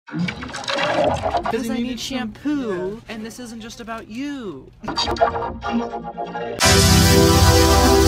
Because I need shampoo, and this isn't just about you.